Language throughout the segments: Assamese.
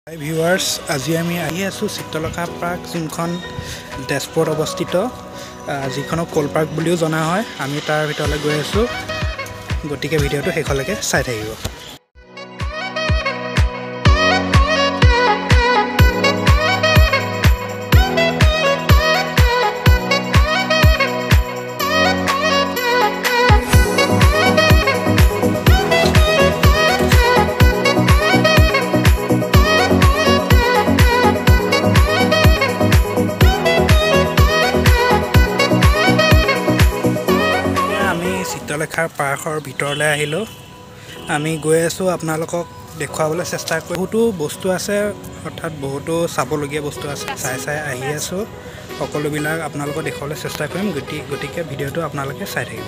Hi viewers, আজি আমি আহি আছো চিত্ৰলেখা পাৰ্ক যোনখন তেজপুৰত অৱস্থিত যিখনক কোল পাৰ্ক বুলিও জনা হয় আমি তাৰ ভিতৰলৈ গৈ আছো গতিকে ভিডিওটো শেষলৈকে চাই থাকিব চিত্ৰলেখাৰ পাৰ্কৰ ভিতৰলৈ আহিলো আমি গৈ আছো আপোনালোকক দেখুৱাবলৈ চেষ্টা কৰি বহুতো বস্তু আছে অৰ্থাৎ বহুতো চাবলগীয়া বস্তু আছে চাই আহি আছো সকলোবিলাক আপোনালোকক দেখুৱাবলৈ চেষ্টা কৰিম গতিকে ভিডিওটো আপোনালোকে চাই থাকিব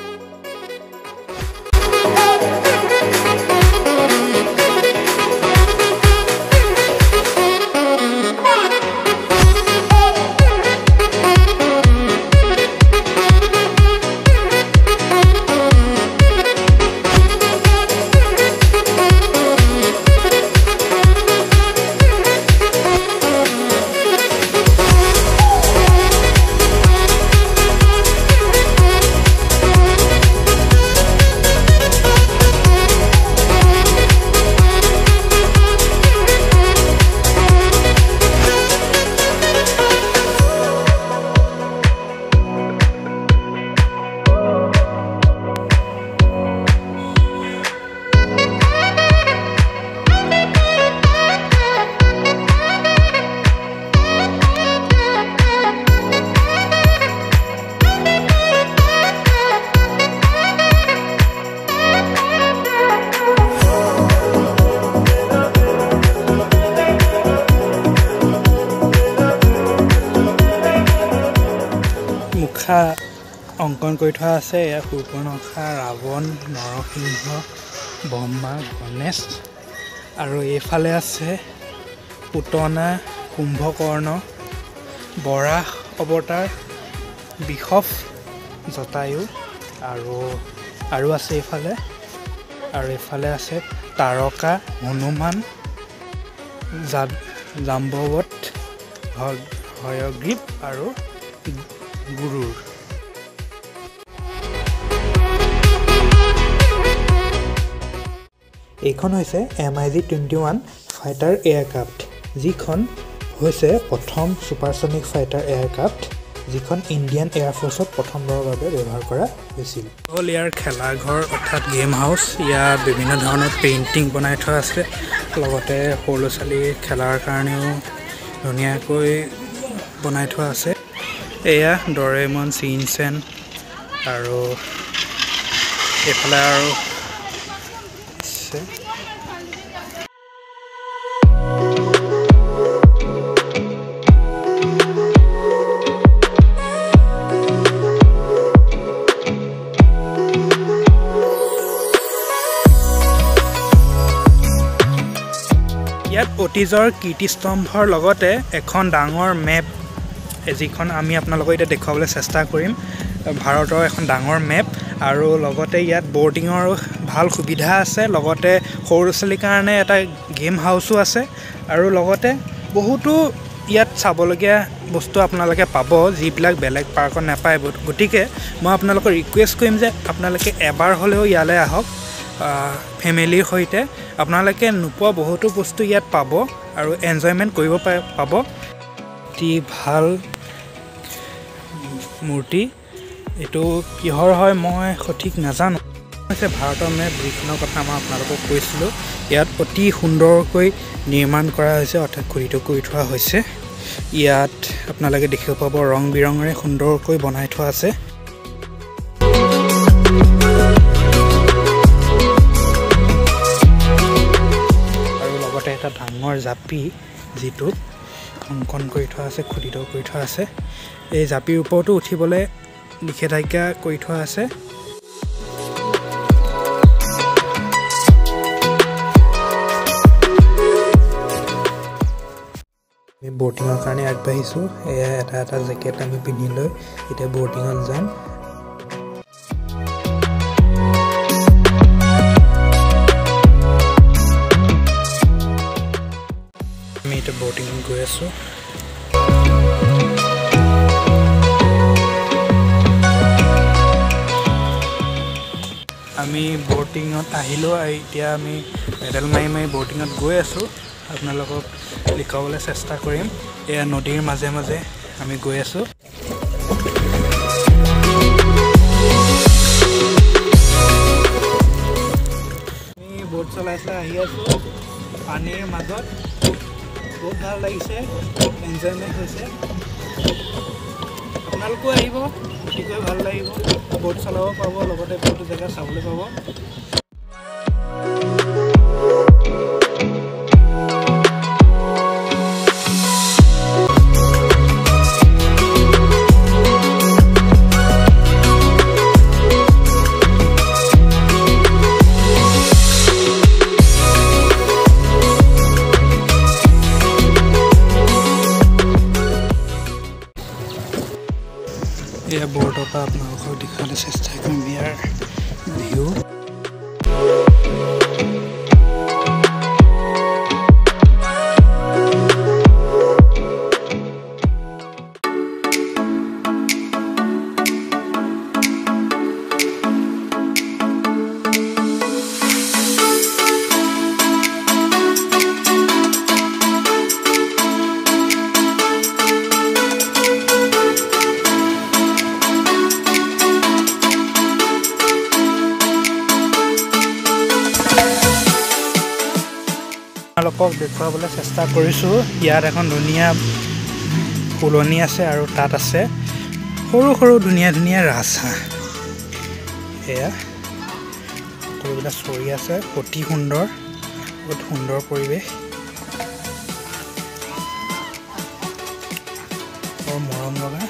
অঙ্কন কৰি থোৱা আছে ইয়া সূৰ্পনখা ৰাৱণ নৰসিংহ ব্ৰহ্মা গণেশ আৰু এইফালে আছে পুতনা কুম্ভকৰ্ণ বৰাহ অৱতাৰ বিশফ জটায়ু আৰু আছে এইফালে আছে তাৰকা হনুমান জাম্বৱত হয়গ্ৰীৱ আৰু গুৰুৰ এইখন হৈছে MiG-21 ফাইটাৰ এয়াৰক্ৰাফ্ট যিখন হৈছে প্ৰথম সুপাৰসনিক ফাইটাৰ এয়াৰক্ৰাফ্ট যিখন ইণ্ডিয়ান এয়াৰফোৰ্সত প্ৰথমবাৰৰ বাবে ব্যৱহাৰ কৰা হৈছিল অল ইয়াৰ খেলাঘৰ অৰ্থাৎ গেম হাউচ ইয়াত বিভিন্ন ধৰণৰ পেইণ্টিং বনাই থোৱা আছে লগতে সৰু ছোৱালী খেলাৰ কাৰণেও ধুনীয়াকৈ বনাই থোৱা আছে এয়া ডৰেমন চিনচেন আৰু এফালে আৰু ইয়াত অতীজৰ কীৰ্তিস্তম্ভৰ লগতে এখন ডাঙৰ মেপ যিখন আমি আপোনালোকক এতিয়া দেখুৱাবলৈ চেষ্টা কৰিম ভাৰতৰ এখন ডাঙৰ মেপ আৰু লগতে ইয়াত বৰ্ডিঙৰ ভাল সুবিধা আছে লগতে সৰু ছোৱালীৰ কাৰণে এটা গেম হাউচো আছে আৰু লগতে বহুতো ইয়াত চাবলগীয়া বস্তু আপোনালোকে পাব যিবিলাক বেলেগ পাৰ্কত নাপায় গতিকে মই আপোনালোকক ৰিকুৱেষ্ট কৰিম যে আপোনালোকে এবাৰ হ'লেও ইয়ালৈ আহক ফেমিলিৰ সৈতে আপোনালোকে নোপোৱা বহুতো বস্তু ইয়াত পাব আৰু এনজয়মেণ্ট কৰিব পাব অতি ভাল মূৰ্তি এইটো কিহৰ হয় মই সঠিক নাজানো হৈছে ভাৰতৰ মেপ যিখনৰ কথা মই আপোনালোকক কৈছিলোঁ ইয়াত অতি সুন্দৰকৈ নিৰ্মাণ কৰা হৈছে অৰ্থাৎ খোদিত কৰি থোৱা হৈছে ইয়াত আপোনালোকে দেখিব পাব ৰং বিৰঙেৰে সুন্দৰকৈ বনাই থোৱা আছে আৰু লগতে এটা ডাঙৰ জাপি যিটো অংকন কৰি থোৱা আছে খোদিত কৰি থোৱা আছে এই জাপিৰ ওপৰতো উঠিবলৈ নিষেধাজ্ঞা কৰি থোৱা আছে আমি বৰ্ডিঙৰ কাৰণে আগবাঢ়িছোঁ এয়া এটা জেকেট আমি পিন্ধি লৈ এতিয়া বৰ্ডিঙত যাম আমি এটা বোটিং গৈ আছো আমি বোটিংত আহিলো এতিয়া আমি পেডেল মাৰি বোটিংত গৈ আছো আপোনালোকক লিখাবলৈ চেষ্টা কৰিম এয়া নদীৰ মাজে মাজে আমি গৈ আছো আমি বোট চলাইছে আহি আছো পানীৰ মাজত বহুত ভাল লাগিছে এনজয়মেন্ট হৈছে আপোনালোকো আহিব অতিকৈ ভাল লাগিব বোট চলাব পাব লগতে বহুতো জায়গা চাবলৈ পাব या बोर्डों पर आपको दिखाने चेष्टा करूँ यार व्यू আপোনালোকক দেখুৱাবলৈ চেষ্টা কৰিছোঁ ইয়াত এখন ধুনীয়া ফুলনি আছে আৰু তাত আছে সৰু সৰু ধুনীয়া ৰাজহাঁহ এয়া সকলোবিলাক চৰি আছে অতি সুন্দৰ বহুত সুন্দৰ পৰিৱেশ বৰ মৰম লগা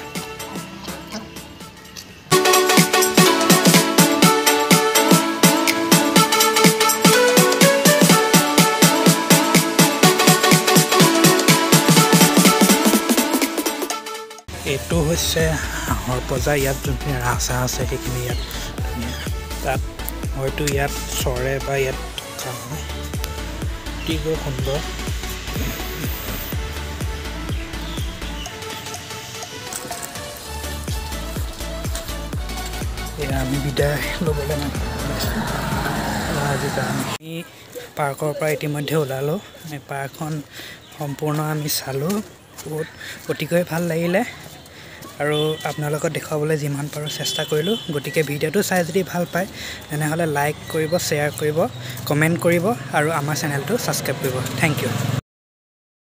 এইটো হৈছে হাঁহৰ পজা ইয়াত যোনখিনি ৰাজহাঁহ আছে সেইখিনি ইয়াত তাত হয়তো ইয়াত চৰে বা ইয়াত থকা হয় অতিকৈ সুন্দৰ এয়া আমি বিদায় ল'বলৈ আজি আমি পাৰ্কৰ পৰা ইতিমধ্যে ওলালোঁ আমি পাৰ্কখন সম্পূৰ্ণ আমি চালোঁ বহুত অতিকৈ ভাল লাগিলে আৰু আপোনালোকক দেখুৱাবলৈ যিমান পাৰোঁ চেষ্টা কৰিলোঁ গতিকে ভিডিঅ'টো চাই যদি ভাল পায় তেনেহ'লে লাইক কৰিব শ্বেয়াৰ কৰিব কমেণ্ট কৰিব আৰু আমাৰ চেনেলটো ছাবস্ক্ৰাইব কৰিব থেংক ইউ